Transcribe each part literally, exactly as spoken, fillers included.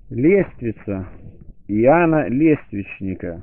Лествица Иоанна Лествичника.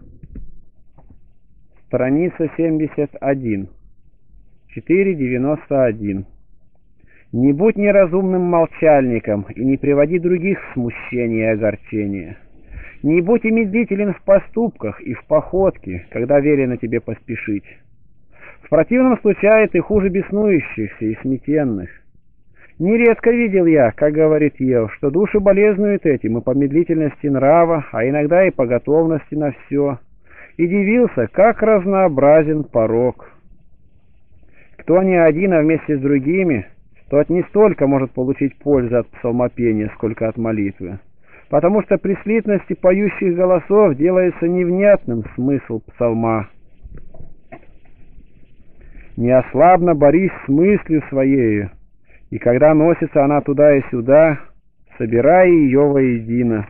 Страница семьдесят один. четыреста девяносто один. Не будь неразумным молчальником и не приводи других в смущение и огорчение. Не будь и медлителен в поступках и в походке, когда велено тебе поспешить. В противном случае ты хуже беснующихся и сметенных. Нередко видел я, как говорит Ев, что души болезнуют этим и по медлительности нрава, а иногда и по готовности на все, и дивился, как разнообразен порок. Кто не один, а вместе с другими, тот не столько может получить пользу от псалмопения, сколько от молитвы, потому что при слитности поющих голосов делается невнятным смысл псалма. Неослабно борись с мыслью своею, и когда носится она туда и сюда, собирай ее воедино.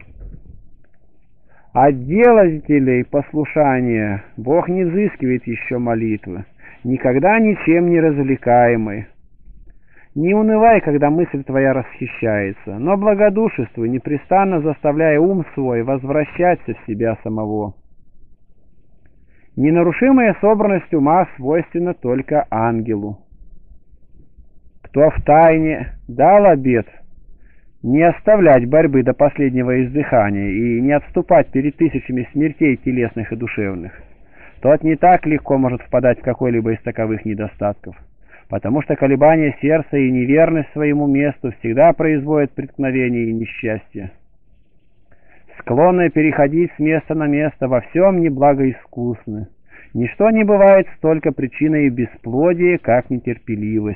От делателей послушания Бог не взыскивает еще молитвы, никогда ничем не развлекаемой. Не унывай, когда мысль твоя расхищается, но благодушествуй, непрестанно заставляя ум свой возвращаться в себя самого. Ненарушимая собранность ума свойственна только ангелу. Кто в тайне дал обет не оставлять борьбы до последнего издыхания и не отступать перед тысячами смертей телесных и душевных, тот не так легко может впадать в какой-либо из таковых недостатков, потому что колебание сердца и неверность своему месту всегда производят преткновение и несчастье. Склонные переходить с места на место во всем неблагоискусны. Ничто не бывает столько причиной бесплодия, как нетерпеливость.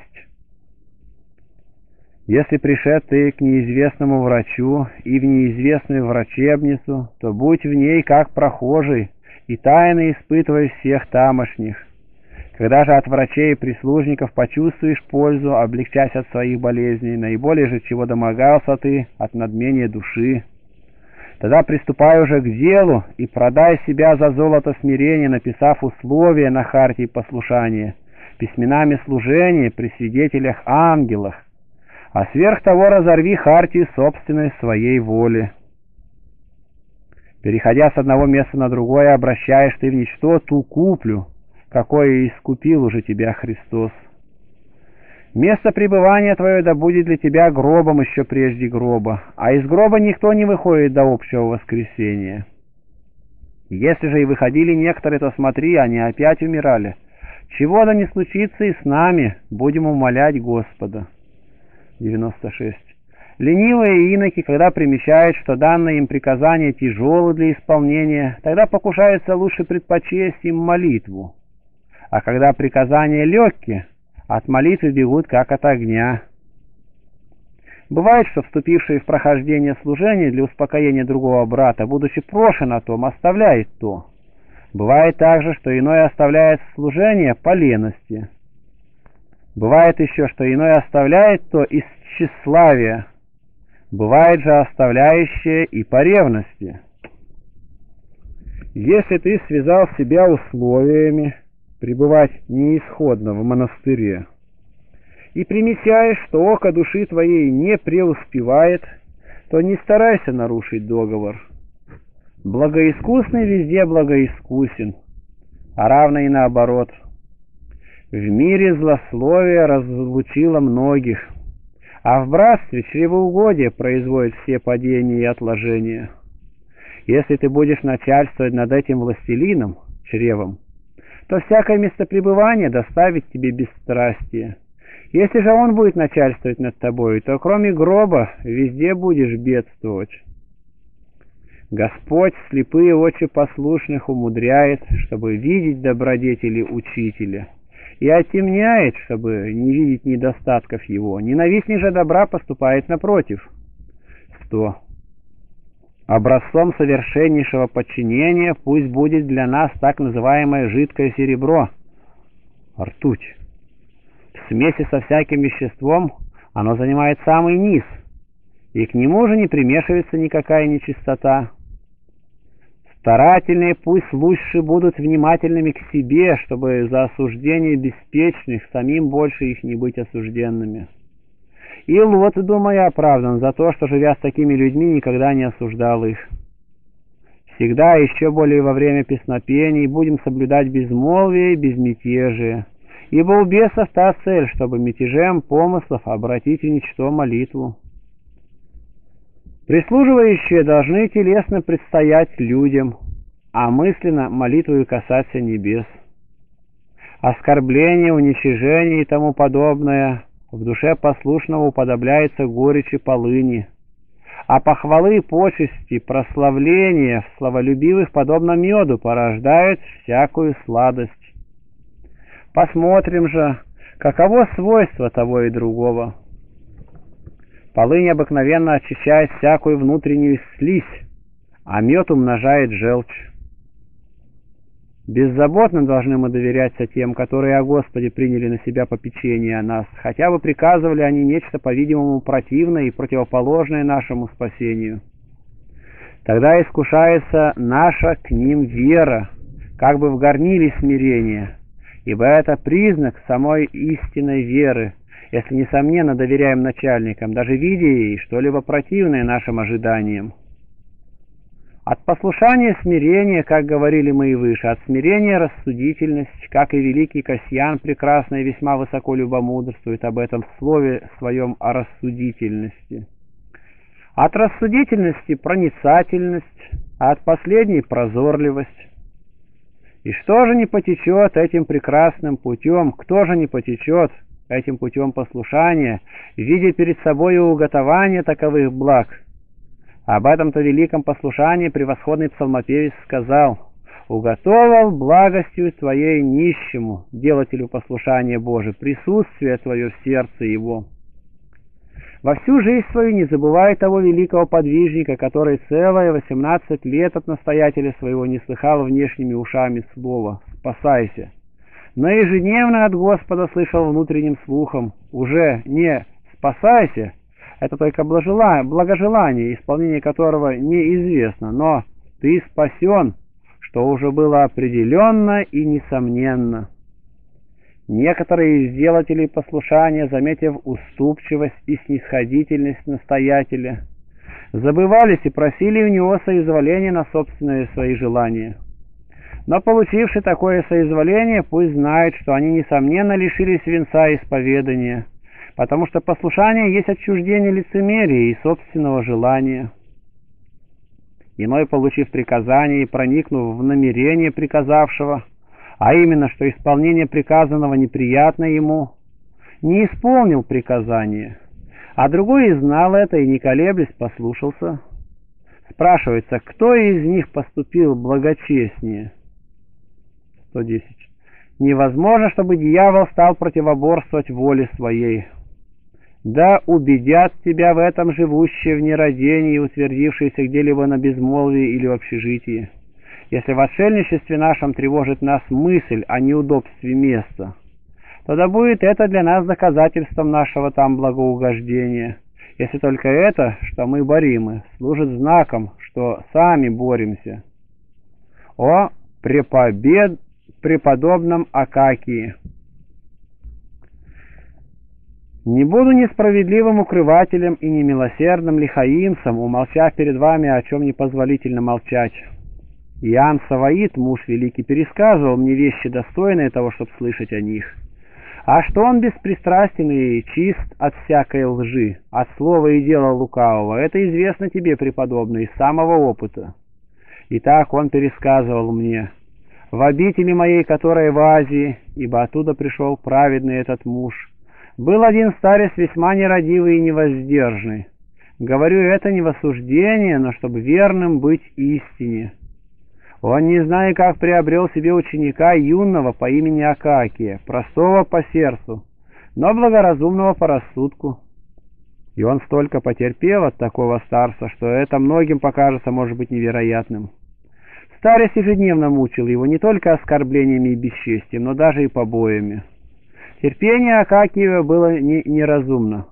Если пришед ты к неизвестному врачу и в неизвестную врачебницу, то будь в ней как прохожий и тайно испытывай всех тамошних. Когда же от врачей и прислужников почувствуешь пользу, облегчась от своих болезней, наиболее же чего домогался ты от надмения души, тогда приступай уже к делу и продай себя за золото смирения, написав условия на хартии послушания, письменами служения при свидетелях ангелах, а сверх того разорви хартию собственной своей воли. Переходя с одного места на другое, обращаешь ты в ничто ту куплю, какое искупил уже тебя Христос. Место пребывания твое да будет для тебя гробом еще прежде гроба, а из гроба никто не выходит до общего воскресения. Если же и выходили некоторые, то смотри, они опять умирали. Чего да не случится и с нами, будем умолять Господа. девяносто шесть. Ленивые иноки, когда примечают, что данное им приказание тяжело для исполнения, тогда покушаются лучше предпочесть им молитву. А когда приказания легкие, от молитвы бегут, как от огня. Бывает, что вступивший в прохождение служения для успокоения другого брата, будучи прошен о том, оставляет то. Бывает также, что иной оставляет служение по лености. Бывает еще, что иной оставляет то из тщеславия. Бывает же оставляющее и по ревности. Если ты связал себя условиями пребывать неисходно в монастыре и примечаешь, что око души твоей не преуспевает, то не старайся нарушить договор. Благоискусный везде благоискусен, а равно и наоборот. В мире злословие разлучило многих, а в братстве чревоугодие производит все падения и отложения. Если ты будешь начальствовать над этим властелином, чревом, то всякое местопребывание доставит тебе бесстрастие. Если же он будет начальствовать над тобой, то кроме гроба везде будешь бедствовать. Господь слепые очи послушных умудряет, чтобы видеть добродетели учителя, и отемняет, чтобы не видеть недостатков его. Ненавистник же добра поступает напротив. сто. Образцом совершеннейшего подчинения пусть будет для нас так называемое жидкое серебро, ртуть. В смеси со всяким веществом оно занимает самый низ, и к нему же не примешивается никакая нечистота. Старательные пусть лучше будут внимательными к себе, чтобы за осуждение беспечных самим больше их не быть осужденными. И Лот, думая, оправдан за то, что, живя с такими людьми, никогда не осуждал их. Всегда, еще более во время песнопений, будем соблюдать безмолвие и безмятежие, ибо у бесов та цель, чтобы мятежем помыслов обратить в ничто молитву. Прислуживающие должны телесно предстоять людям, а мысленно молитвою касаться небес. Оскорбление, уничижение и тому подобное в душе послушного уподобляется горечи полыни, а похвалы, почести, прославления в славолюбивых, подобно меду, порождают всякую сладость. Посмотрим же, каково свойство того и другого. Полынь обыкновенно очищает всякую внутреннюю слизь, а мед умножает желчь. Беззаботно должны мы доверяться тем, которые о Господе приняли на себя попечение о нас, хотя бы приказывали они нечто, по-видимому, противное и противоположное нашему спасению. Тогда искушается наша к ним вера, как бы в горниле смирения, ибо это признак самой истинной веры, если, несомненно, доверяем начальникам, даже видя ей что-либо противное нашим ожиданиям. От послушания смирение, как говорили мы и выше, от смирения рассудительность, как и великий Кассиан прекрасно и весьма высоко любомудрствует об этом в слове своем о рассудительности. От рассудительности проницательность, а от последней прозорливость. И что же не потечет этим прекрасным путем, кто же не потечет этим путем послушания, видя перед собой уготование таковых благ? Об этом-то великом послушании превосходный псалмопевец сказал: «Уготовал благостью Твоей нищему, делателю послушания Божия, присутствие Твое в сердце его». Во всю жизнь свою не забывай того великого подвижника, который целые восемнадцать лет от настоятеля своего не слыхал внешними ушами слова «спасайся», но ежедневно от Господа слышал внутренним слухом уже не «спасайся», это только благожелание, исполнение которого неизвестно, но ты спасен, что уже было определенно и несомненно. Некоторые из делателей послушания, заметив уступчивость и снисходительность настоятеля, забывались и просили у него соизволения на собственные свои желания. Но получивши такое соизволение, пусть знают, что они несомненно лишились венца исповедания, потому что послушание есть отчуждение лицемерия и собственного желания. Иной, получив приказание и проникнув в намерение приказавшего, а именно, что исполнение приказанного неприятно ему, не исполнил приказание, а другой и знал это и, не колеблясь, послушался. Спрашивается, кто из них поступил благочестнее? сто десять. Невозможно, чтобы дьявол стал противоборствовать воле своей. Да убедят тебя в этом живущие в нерадении и утвердившиеся где-либо на безмолвии или в общежитии. Если в отшельничестве нашем тревожит нас мысль о неудобстве места, то да будет это для нас доказательством нашего там благоугождения, если только это, что мы боримы, служит знаком, что сами боремся. О препобед... преподобном Акакии! Не буду несправедливым укрывателем и немилосердным лихаимцем, умолчав перед вами, о чем непозволительно молчать. Иоанн Саваид, муж великий, пересказывал мне вещи, достойные того, чтобы слышать о них. А что он беспристрастен и чист от всякой лжи, от слова и дела лукавого, это известно тебе, преподобный, из самого опыта. Итак, он пересказывал мне: «В обители моей, которая в Азии, ибо оттуда пришел праведный этот муж, был один старец весьма нерадивый и невоздержный. Говорю это не в осуждение, но чтобы верным быть истине. Он, не зная, как приобрел себе ученика юного по имени Акакия, простого по сердцу, но благоразумного по рассудку. И он столько потерпел от такого старца, что это многим покажется, может быть, невероятным. Старец ежедневно мучил его не только оскорблениями и бесчестием, но даже и побоями. Терпение Акакиева было не, неразумно.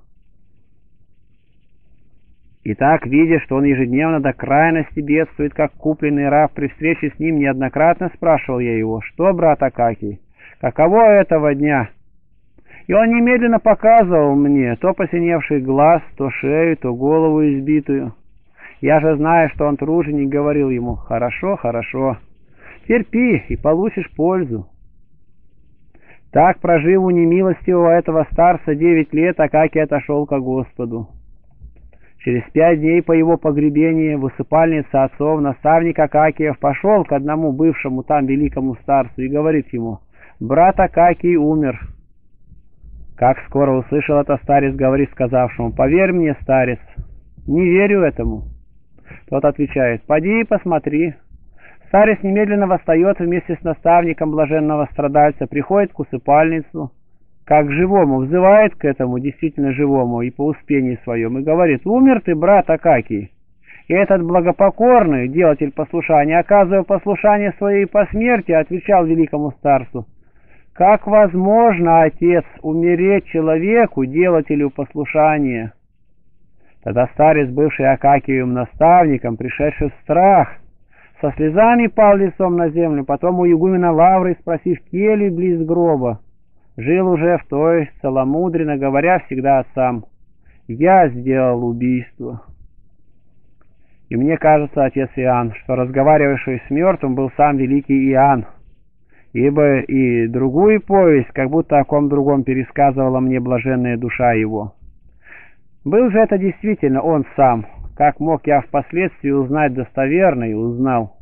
Итак, видя, что он ежедневно до крайности бедствует, как купленный раб, при встрече с ним неоднократно спрашивал я его: «Что, брат Акакий, каково этого дня?» И он немедленно показывал мне то посиневший глаз, то шею, то голову избитую. Я же, зная, что он труженик, говорил ему: «Хорошо, хорошо, терпи и получишь пользу». Так, прожив у немилостивого этого старца девять лет, Акакий отошел ко Господу. Через пять дней по его погребении в усыпальнице отцов наставник Акакиев пошел к одному бывшему там великому старцу и говорит ему: «Брат Акакий умер». Как скоро услышал это, старец говорит сказавшему: «Поверь мне, старец, не верю этому». Тот отвечает: «Поди и посмотри». Старец немедленно восстает вместе с наставником блаженного страдальца, приходит к усыпальницу, как к живому, взывает к этому действительно живому и по успении своем, и говорит: «Умер ты, брат Акакий». И этот благопокорный делатель послушания, оказывая послушание своей по смерти, отвечал великому старцу: «Как возможно, отец, умереть человеку, делателю послушания?» Тогда старец, бывший Акакиевым наставником, пришедший в страх, со слезами пал лицом на землю, потом у игумена Лавры, спросив келью близ гроба, жил уже в той целомудренно, говоря всегда сам: «Я сделал убийство». И мне кажется, отец Иоанн, что разговаривавший с мертвым был сам великий Иоанн, ибо и другую повесть, как будто о ком другом, пересказывала мне блаженная душа его. Был же это действительно он сам, как мог я впоследствии узнать достоверно, и узнал.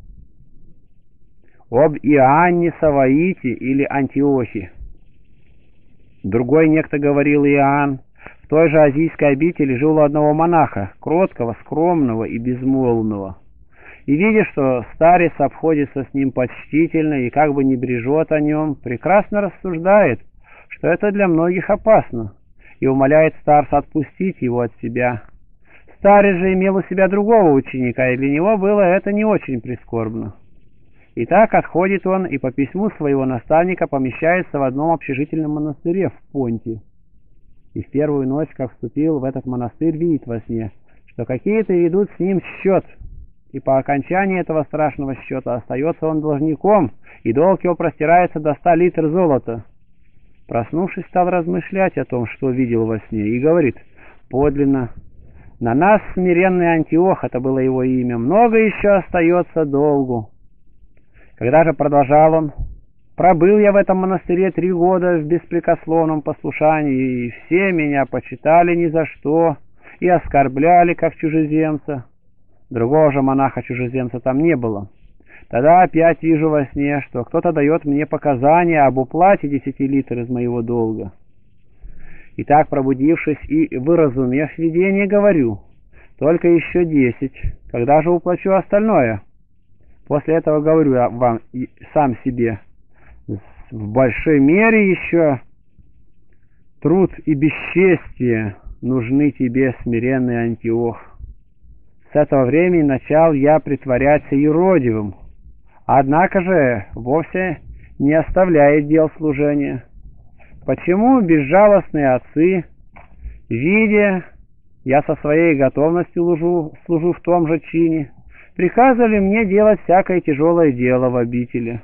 Об Иоанне Саваите или Антиохе. Другой некто говорил: Иоанн в той же азийской обители жил у одного монаха, кроткого, скромного и безмолвного. И, видя, что старец обходится с ним почтительно и как бы не брежет о нем, прекрасно рассуждает, что это для многих опасно, и умоляет старца отпустить его от себя. Старец же имел у себя другого ученика, и для него было это не очень прискорбно. Итак, отходит он и по письму своего наставника помещается в одном общежительном монастыре в Понте. И в первую ночь, как вступил в этот монастырь, видит во сне, что какие-то ведут с ним счет, и по окончании этого страшного счета остается он должником, и долг его простирается до ста литр золота. Проснувшись, стал размышлять о том, что видел во сне, и говорит: «Подлинно, на нас смиренный Антиох, это было его имя, много еще остается долгу». Когда же продолжал он: «Пробыл я в этом монастыре три года в беспрекословном послушании, и все меня почитали ни за что и оскорбляли, как чужеземца». Другого же монаха-чужеземца там не было. Тогда опять вижу во сне, что кто-то дает мне показания об уплате десяти литр из моего долга. Итак, пробудившись и выразумев видение, говорю: «Только еще десять, когда же уплачу остальное?» После этого говорю я вам сам себе: «В большой мере еще труд и бесчестие нужны тебе, смиренный Антиох». С этого времени начал я притворяться юродивым, однако же вовсе не оставляет дел служения. Почему безжалостные отцы, видя, я со своей готовностью служу, служу в том же чине, приказывали мне делать всякое тяжелое дело в обители?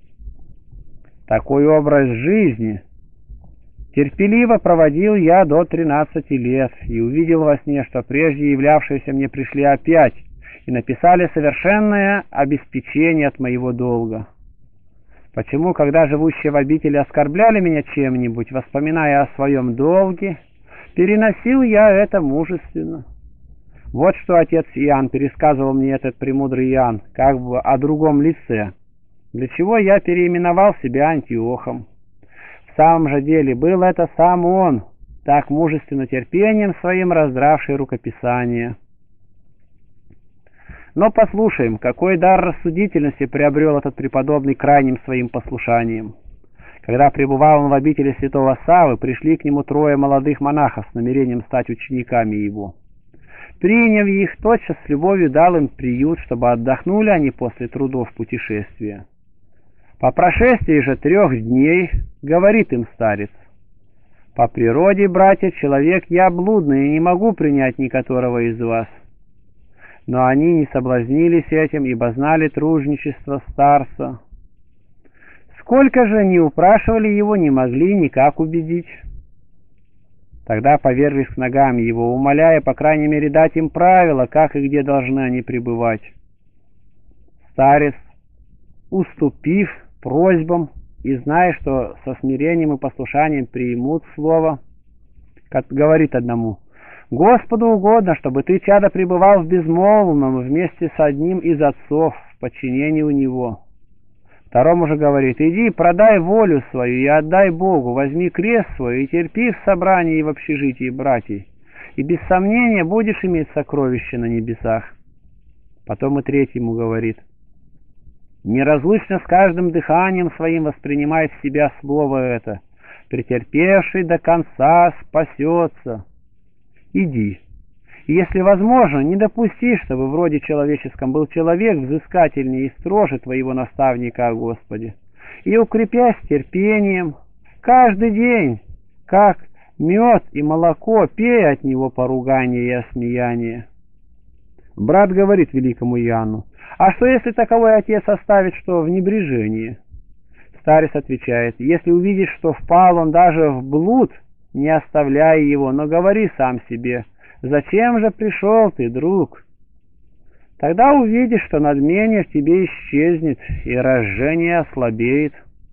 Такой образ жизни терпеливо проводил я до тринадцати лет, и увидел во сне, что прежде являвшиеся мне пришли опять и написали совершенное обеспечение от моего долга. Почему, когда живущие в обители оскорбляли меня чем-нибудь, воспоминая о своем долге, переносил я это мужественно? Вот что отец Иоанн пересказывал мне, этот премудрый Иоанн, как бы о другом лице, для чего я переименовал себя Антиохом. В самом же деле был это сам он, так мужественно терпением своим раздравший рукописание. Но послушаем, какой дар рассудительности приобрел этот преподобный крайним своим послушанием. Когда пребывал он в обители святого Саввы, пришли к нему трое молодых монахов с намерением стать учениками его. Приняв их, тотчас с любовью дал им приют, чтобы отдохнули они после трудов путешествия. По прошествии же трех дней говорит им старец: «По природе, братья, человек я блудный и не могу принять никоторого из вас». Но они не соблазнились этим, ибо знали тружничество старца. Сколько же не упрашивали его, не могли никак убедить. Тогда поверглись к ногам его, умоляя, по крайней мере, дать им правила, как и где должны они пребывать. Старец, уступив просьбам и зная, что со смирением и послушанием примут слово, как говорит одному: «Господу угодно, чтобы ты, чадо, пребывал в безмолвном вместе с одним из отцов в подчинении у него». Второму же говорит: «Иди, продай волю свою и отдай Богу, возьми крест свой и терпи в собрании и в общежитии братьев, и без сомнения будешь иметь сокровище на небесах». Потом и третьему говорит: «Неразлучно с каждым дыханием своим воспринимай в себя слово это, претерпевший до конца спасется. Иди, и если возможно, не допусти, чтобы в роде человеческом был человек взыскательнее и строже твоего наставника о Господе, и укрепясь терпением, каждый день, как мед и молоко, пей от него поругание и осмеяние». Брат говорит великому Иоанну: «А что, если таковой отец оставит что в небрежении?» Старец отвечает: «Если увидишь, что впал он даже в блуд, не оставляй его, но говори сам себе: зачем же пришел ты, друг? Тогда увидишь, что надмение в тебе исчезнет, и разжение ослабеет.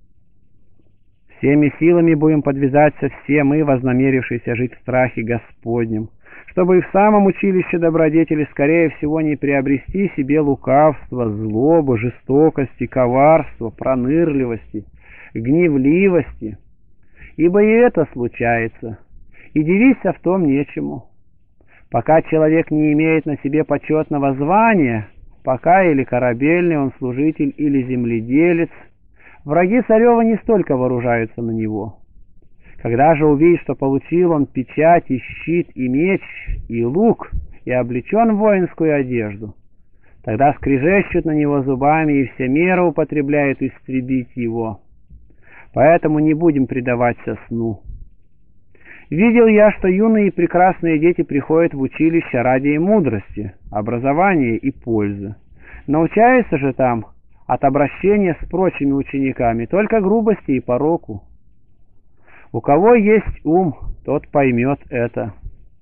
Всеми силами будем подвязаться все мы, вознамерившиеся жить в страхе Господнем, чтобы и в самом училище добродетели скорее всего не приобрести себе лукавство, злобу, жестокости, коварства, пронырливости, гневливости. Ибо и это случается, и дивиться в том нечему. Пока человек не имеет на себе почетного звания, пока или корабельный он служитель, или земледелец, враги царева не столько вооружаются на него. Когда же увидит, что получил он печать, и щит, и меч, и лук, и облечен в воинскую одежду, тогда скрежещут на него зубами, и все меры употребляют истребить его. Поэтому не будем предаваться сну. Видел я, что юные и прекрасные дети приходят в училище ради мудрости, образования и пользы. Научаются же там от обращения с прочими учениками только грубости и пороку. У кого есть ум, тот поймет это.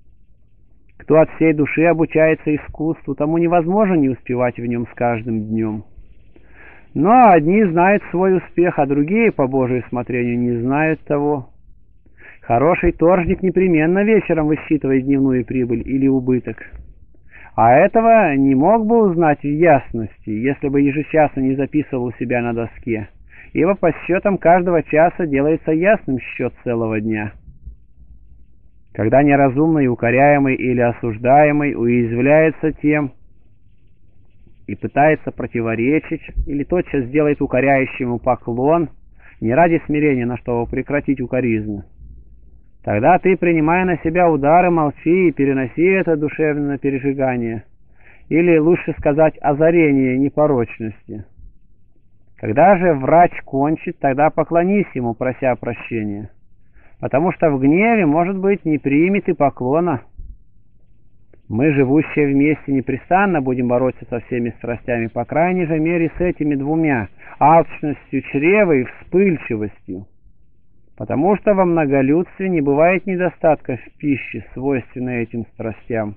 Кто от всей души обучается искусству, тому невозможно не успевать в нем с каждым днем. Но одни знают свой успех, а другие, по Божию смотрению, не знают того. Хороший торжник непременно вечером высчитывает дневную прибыль или убыток. А этого не мог бы узнать в ясности, если бы ежечасно не записывал у себя на доске, ибо по счетам каждого часа делается ясным счет целого дня. Когда неразумный, укоряемый или осуждаемый уязвляется тем и пытается противоречить, или тотчас делает укоряющему поклон, не ради смирения, на что прекратить укоризну, тогда ты, принимая на себя удары, молчи и переноси это душевное пережигание, или, лучше сказать, озарение непорочности. Когда же врач кончит, тогда поклонись ему, прося прощения, потому что в гневе, может быть, не примет и поклона. Мы, живущие вместе, непрестанно будем бороться со всеми страстями, по крайней же мере с этими двумя – алчностью чрева и вспыльчивостью. Потому что во многолюдстве не бывает недостатка в пище, свойственной этим страстям.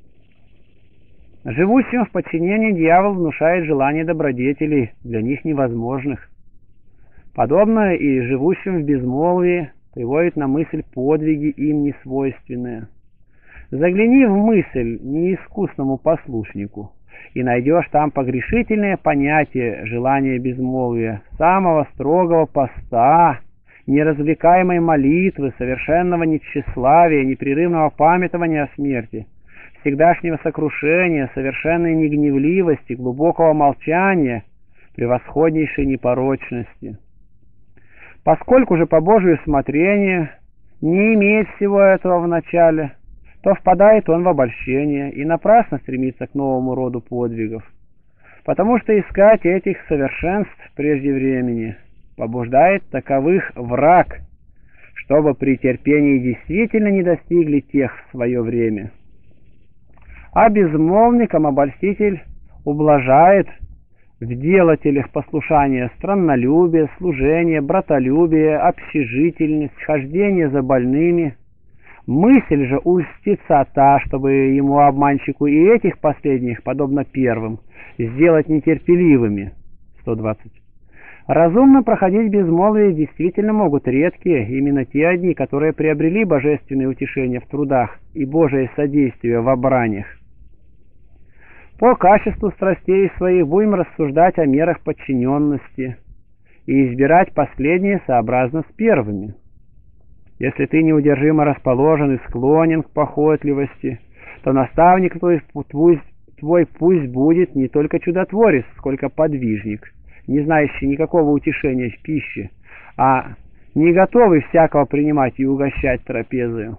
Живущим в подчинении дьявол внушает желание добродетелей, для них невозможных. Подобно и живущим в безмолвии приводит на мысль подвиги, им несвойственные. Загляни в мысль неискусному послушнику, и найдешь там погрешительное понятие желания безмолвия, самого строгого поста, неразвлекаемой молитвы, совершенного нетщеславия, непрерывного памятования о смерти, всегдашнего сокрушения, совершенной негневливости, глубокого молчания, превосходнейшей непорочности. Поскольку же по Божию усмотрению не имеет всего этого в начале, то впадает он в обольщение и напрасно стремится к новому роду подвигов, потому что искать этих совершенств прежде времени побуждает таковых враг, чтобы при терпении действительно не достигли тех в свое время. А безмолвникам обольститель ублажает в делателях послушания страннолюбие, служение, братолюбие, общежительность, хождение за больными, Мысль же ульстится та, чтобы ему, обманщику, и этих последних, подобно первым, сделать нетерпеливыми. сто двадцать. Разумно проходить безмолвие действительно могут редкие, именно те одни, которые приобрели божественное утешение в трудах и Божие содействие в обранях. По качеству страстей своих будем рассуждать о мерах подчиненности и избирать последние сообразно с первыми. Если ты неудержимо расположен и склонен к похотливости, то наставник твой, твой, твой пусть будет не только чудотворец, сколько подвижник, не знающий никакого утешения в пище, а не готовый всякого принимать и угощать трапезою.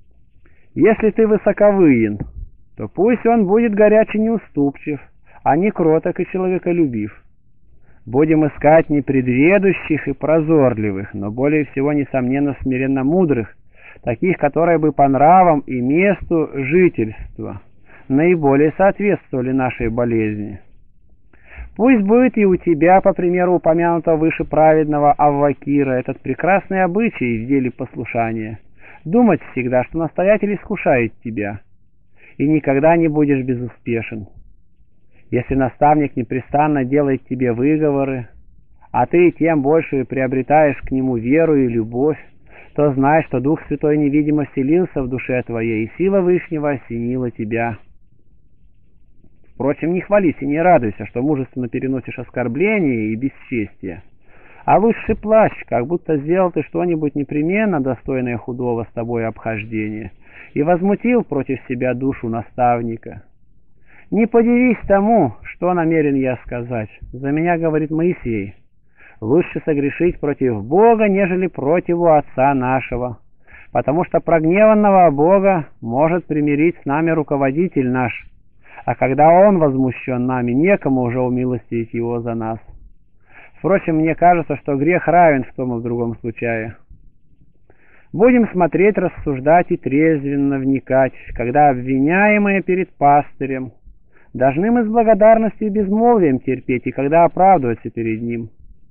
Если ты высоковыен, то пусть он будет горячий и неуступчив, а не кроток и человеколюбив. Будем искать не предведущих и прозорливых, но более всего, несомненно, смиренно мудрых, таких, которые бы по нравам и месту жительства наиболее соответствовали нашей болезни. Пусть будет и у тебя, по примеру упомянутого выше праведного Аввакира, этот прекрасный обычай в деле послушания, думать всегда, что настоятель искушает тебя, и никогда не будешь безуспешен. Если наставник непрестанно делает тебе выговоры, а ты тем больше приобретаешь к нему веру и любовь, то знай, что Дух Святой невидимо вселился в душе твоей, и сила Вышнего осенила тебя. Впрочем, не хвались и не радуйся, что мужественно переносишь оскорбления и бесчестие, а лучше плачь, как будто сделал ты что-нибудь непременно достойное худого с тобой обхождения и возмутил против себя душу наставника. Не подивись тому, что намерен я сказать. За меня говорит Моисей: лучше согрешить против Бога, нежели против Отца нашего, потому что прогневанного Бога может примирить с нами руководитель наш, а когда он возмущен нами, некому уже умилостивить его за нас. Впрочем, мне кажется, что грех равен в том и в другом случае. Будем смотреть, рассуждать и трезвенно вникать, когда обвиняемые перед пастырем должны мы с благодарностью и безмолвием терпеть, и когда оправдываться перед ним.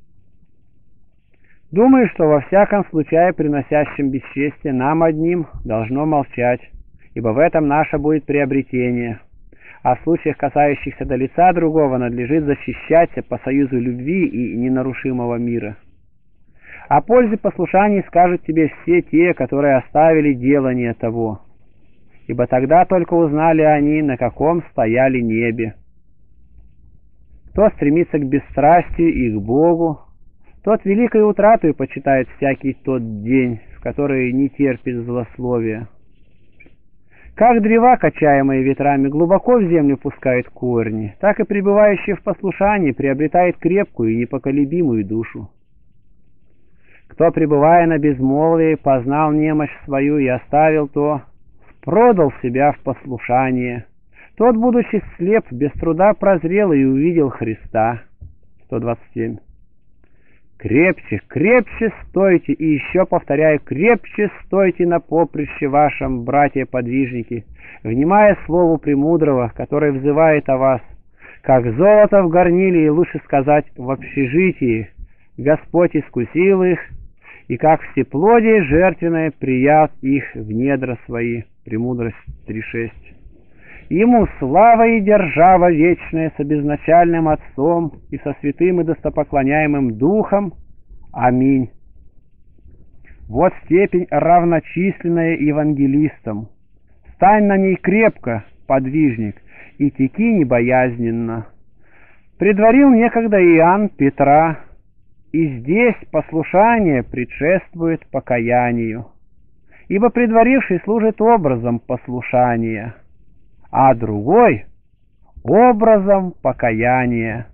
Думаю, что во всяком случае, приносящем бесчестие нам одним, должно молчать, ибо в этом наше будет приобретение, а в случаях, касающихся до лица другого, надлежит защищаться по союзу любви и ненарушимого мира. О пользе послушаний скажут тебе все те, которые оставили делание того, ибо тогда только узнали они, на каком стояли небе. Кто стремится к бесстрастию и к Богу, тот великой утратой почитает всякий тот день, в который не терпит злословия. Как древа, качаемые ветрами, глубоко в землю пускают корни, так и пребывающий в послушании приобретает крепкую и непоколебимую душу. Кто, пребывая на безмолвии, познал немощь свою и оставил то, продал себя в послушание, тот, будучи слеп, без труда прозрел и увидел Христа. сто двадцать семь. Крепче, крепче стойте, и еще повторяю, крепче стойте на поприще вашем, братья-подвижники, внимая слову премудрого, который взывает о вас, как золото в горниле, и лучше сказать в общежитии, Господь искусил их, и как всеплодие жертвенное прият их в недра свои. Премудрость три шесть. Ему слава и держава вечная со безначальным Отцом и со святым и достопоклоняемым Духом. Аминь. Вот степень, равночисленная евангелистам. Стань на ней крепко, подвижник, и теки небоязненно. Предварил некогда Иоанн Петра, и здесь послушание предшествует покаянию, ибо предваривший служит образом послушания, а другой — образом покаяния.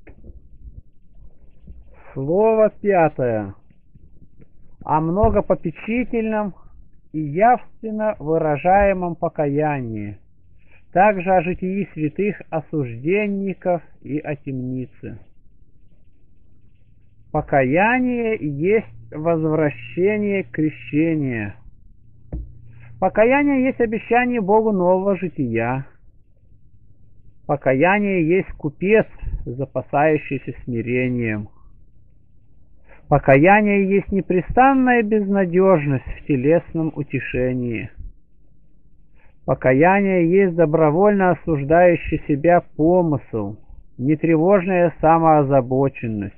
Слово пятое. О многопопечительном и явственно выражаемом покаянии, также о житии святых осужденников и о темнице. Покаяние есть возвращение крещения. Покаяние есть обещание Богу нового жития. Покаяние есть купец, запасающийся смирением. Покаяние есть непрестанная безнадежность в телесном утешении. Покаяние есть добровольно осуждающий себя помысл, нетревожная самоозабоченность.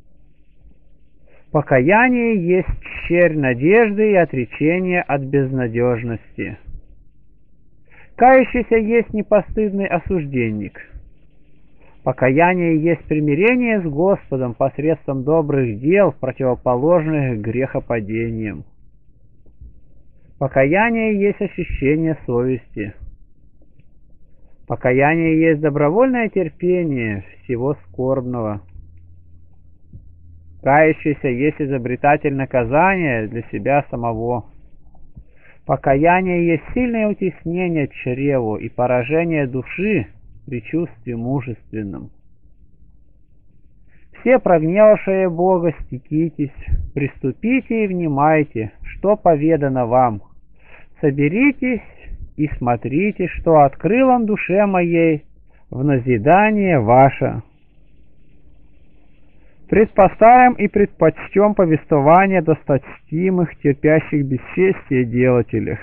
Покаяние есть щерь надежды и отречение от безнадежности. Кающийся есть непостыдный осужденник. Покаяние есть примирение с Господом посредством добрых дел, противоположных грехопадениям. Покаяние есть ощущение совести. Покаяние есть добровольное терпение всего скорбного. Кающийся есть изобретатель наказания для себя самого. Покаяние есть сильное утеснение чреву и поражение души при чувстве мужественном. Все прогневавшие Бога, стекитесь, приступите и внимайте, что поведано вам. Соберитесь и смотрите, что открыл Он душе моей в назидание ваше. Предпоставим и предпочтем повествование досточтимых, терпящих бесчестие делателях.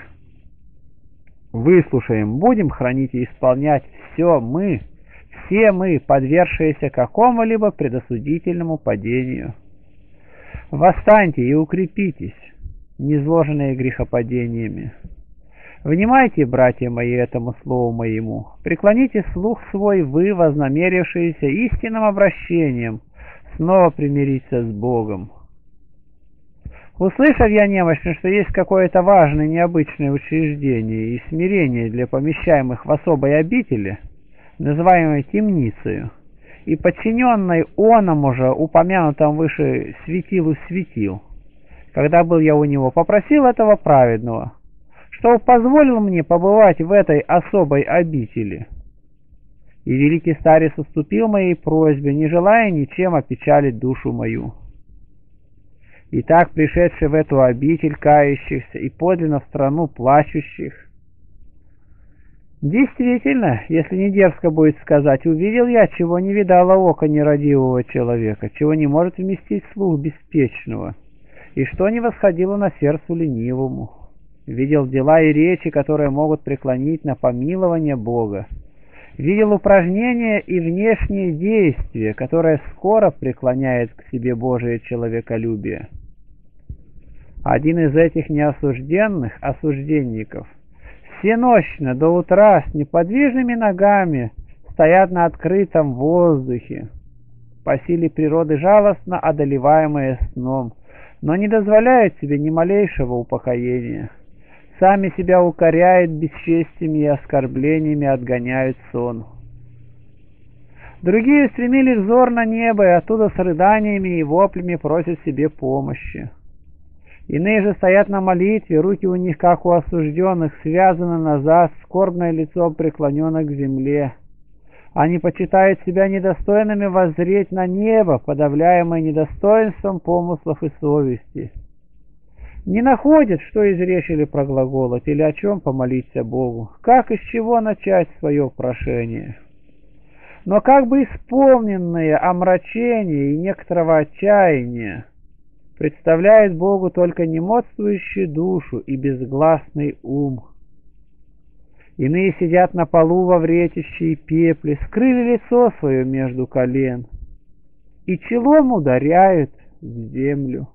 Выслушаем, будем хранить и исполнять все мы, все мы, подвергшиеся какому-либо предосудительному падению. Восстаньте и укрепитесь, низложенные грехопадениями. Внимайте, братья мои, этому слову моему, преклоните слух свой вы, вознамерившиеся истинным обращением, снова примириться с Богом. Услышав я немощно, что есть какое-то важное необычное учреждение и смирение для помещаемых в особой обители, называемой темницею, и подчиненной оному же упомянутому выше светилу светил, когда был я у него, попросил этого праведного, что позволил мне побывать в этой особой обители. И великий старец уступил моей просьбе, не желая ничем опечалить душу мою. Итак, пришедший в эту обитель кающихся и подлинно в страну плачущих, действительно, если не дерзко будет сказать, увидел я, чего не видало око нерадивого человека, чего не может вместить слух беспечного, и что не восходило на сердцу ленивому. Видел дела и речи, которые могут преклонить на помилование Бога. Видел упражнения и внешние действия, которое скоро преклоняет к себе Божие человеколюбие. Один из этих неосужденных осужденников всенощно до утра с неподвижными ногами стоят на открытом воздухе, по силе природы жалостно одолеваемые сном, но не дозволяют себе ни малейшего упокоения. Сами себя укоряют бесчестиями и оскорблениями, отгоняют сон. Другие устремили взор на небо и оттуда с рыданиями и воплями просят себе помощи. Иные же стоят на молитве, руки у них, как у осужденных, связаны назад, скорбное лицо преклонено к земле. Они почитают себя недостойными воззреть на небо, подавляемое недостоинством помыслов и совести. Не находят, что изречь или проглаголать, или о чем помолиться Богу, как и с чего начать свое прошение. Но как бы исполненные омрачения и некоторого отчаяния представляет Богу только немодствующую душу и безгласный ум. Иные сидят на полу во вретище и пепле, скрыли лицо свое между колен и челом ударяют в землю.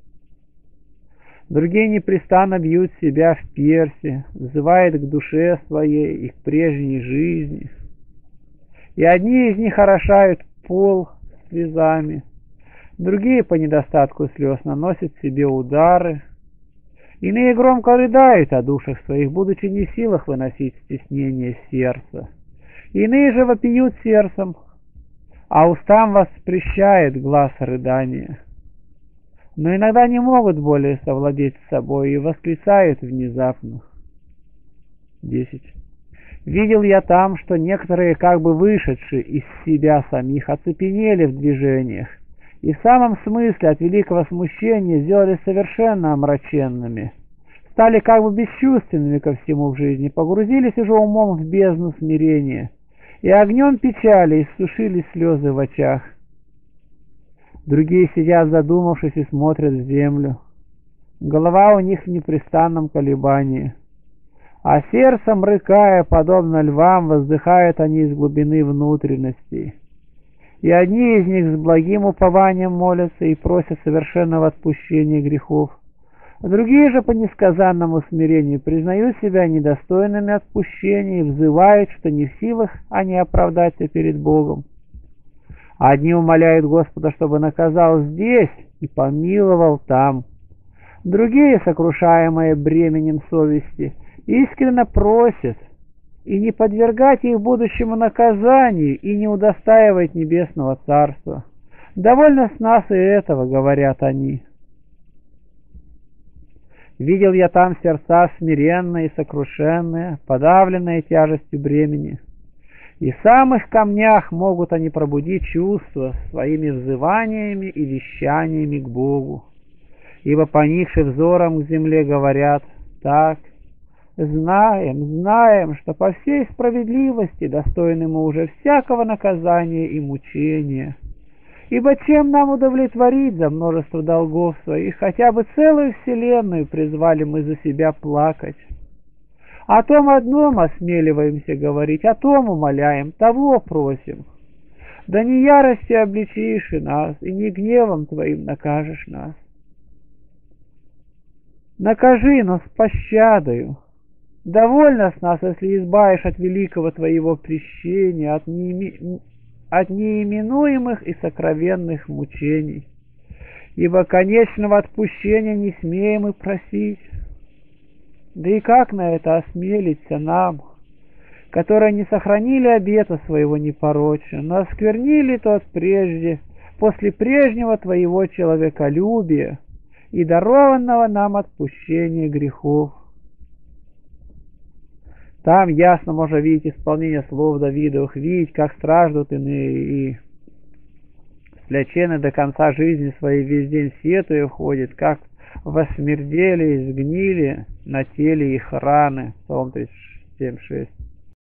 Другие непрестанно бьют себя в перси, взывают к душе своей и к прежней жизни. И одни из них орошают пол слезами, другие по недостатку слез наносят себе удары. Иные громко рыдают о душах своих, будучи не в силах выносить стеснение сердца. Иные же вопиют сердцем, а устам воспрещает глаз рыдания. Но иногда не могут более совладеть с собой и восклицают внезапно. десять. Видел я там, что некоторые, как бы вышедшие из себя самих, оцепенели в движениях, и в самом смысле от великого смущения сделались совершенно омраченными, стали как бы бесчувственными ко всему в жизни, погрузились уже умом в бездну смирения, и огнем печали иссушили слезы в очах. Другие сидят задумавшись и смотрят в землю. Голова у них в непрестанном колебании. а сердцем рыкая, подобно львам, воздыхают они из глубины внутренности. И одни из них с благим упованием молятся и просят совершенного отпущения грехов, а другие же по несказанному смирению признают себя недостойными отпущения и взывают, что не в силах они оправдаться перед Богом. Одни умоляют Господа, чтобы наказал здесь и помиловал там. Другие, сокрушаемые бременем совести, искренне просят и не подвергать их будущему наказанию и не удостаивать небесного царства. Довольно с нас и этого, говорят они. Видел я там сердца смиренные и сокрушенные, подавленные тяжестью бремени. И в самых камнях могут они пробудить чувства своими взываниями и вещаниями к Богу. Ибо, поникши взором к земле, говорят: так, знаем, знаем, что по всей справедливости достойны мы уже всякого наказания и мучения. Ибо чем нам удовлетворить за множество долгов своих, хотя бы целую вселенную призвали мы за себя плакать. О том одном осмеливаемся говорить, о том умоляем, того просим. Да не яростью обличишь и нас, и не гневом твоим накажешь нас. Накажи, но с пощадою. Довольно с нас, если избавишь от великого твоего прещения, от, неими... от неименуемых и сокровенных мучений. Ибо конечного отпущения не смеем и просить. Да и как на это осмелиться нам, которые не сохранили обета своего непорочия, но осквернили тот прежде, после прежнего твоего человеколюбия и дарованного нам отпущения грехов. Там ясно можно видеть исполнение слов Давидовых, видеть, как страждут иные и слячены до конца жизни своей весь день сетуя ходит, как восмердели и сгнили на теле их раны. Псалом тридцать семь шесть.